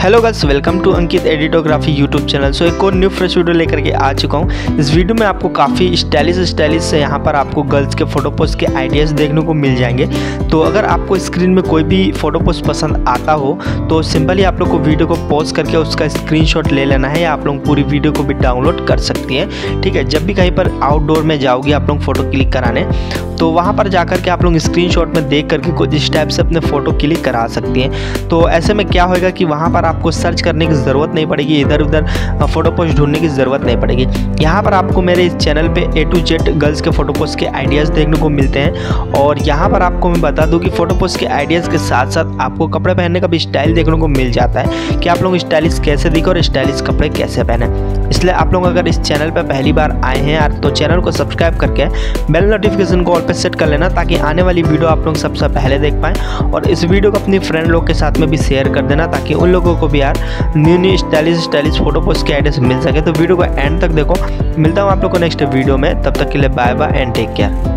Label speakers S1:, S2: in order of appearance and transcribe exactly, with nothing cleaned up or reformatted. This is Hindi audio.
S1: Hello guys, welcome to Ankit editography YouTube channel. So एक और न्यू फ्रेश वीडियो लेकर के आ चुका हूँ। इस वीडियो में आपको काफ़ी स्टाइलिश स्टाइलिश से यहाँ पर आपको गर्ल्स के फोटो पोस्ट के आइडियाज़ देखने को मिल जाएंगे। तो अगर आपको स्क्रीन में कोई भी फोटो पोस्ट पसंद आता हो तो सिंपली आप लोग को वीडियो को पॉज करके उसका स्क्रीनशॉट ले लेना है, या आप लोग पूरी वीडियो को भी डाउनलोड कर सकती हैं। ठीक है, जब भी कहीं पर आउटडोर में जाओगी आप लोग फोटो क्लिक कराने, तो वहाँ पर जाकर के आप लोग स्क्रीनशॉट में देख करके कुछ इस टाइप से अपने फ़ोटो क्लिक करा सकती हैं। तो ऐसे में क्या होएगा कि वहाँ पर आपको सर्च करने की ज़रूरत नहीं पड़ेगी, इधर उधर फ़ोटो पोस्ट ढूंढने की ज़रूरत नहीं पड़ेगी। यहाँ पर आपको मेरे इस चैनल पे ए टू जेड गर्ल्स के फ़ोटो पोस्ट के आइडियाज़ देखने को मिलते हैं। और यहाँ पर आपको मैं बता दूँ कि फ़ोटो पोस्ट के आइडियाज़ के साथ साथ आपको कपड़े पहनने का भी स्टाइल देखने को मिल जाता है कि आप लोग स्टाइलिश कैसे दिखे और स्टाइलिश कपड़े कैसे पहने। इसलिए आप लोग अगर इस चैनल पर पहली बार आए हैं यार, तो चैनल को सब्सक्राइब करके बेल नोटिफिकेशन को ऑल पे सेट कर लेना, ताकि आने वाली वीडियो आप लोग सबसे पहले देख पाएँ। और इस वीडियो को अपनी फ्रेंड लोग के साथ में भी शेयर कर देना, ताकि उन लोगों को भी यार new new stylish stylish photo post के आइडियाज मिल सके। तो वीडियो को एंड तक देखो। मिलता हूँ आप लोग को नेक्स्ट वीडियो में, तब तक के लिए bye bye and take care.